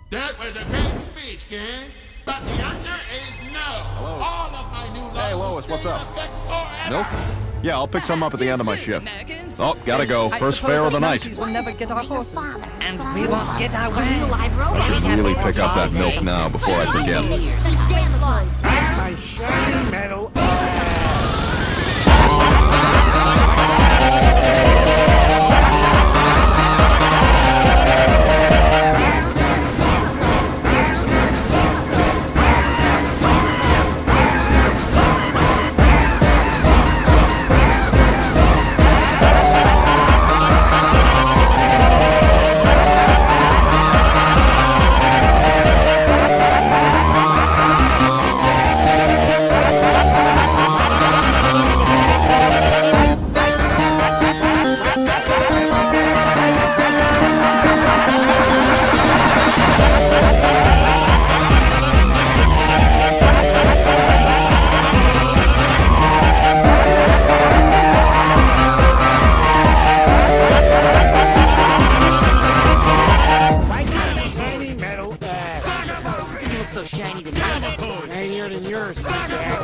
That was a great speech, gang. But the answer is no. Hello. All of my new laws Hey, will Lois, stay what's in up? effect forever. Milk? Yeah, I'll pick some up at the end of my shift. Oh, gotta go. I First suppose fare of us the night. Nazis will never get our horses. And we won't get our way. I should really pick up that milk now before I forget. Stay on the line. My shiny metal. So shiny to me. Shinier than yours, big guy.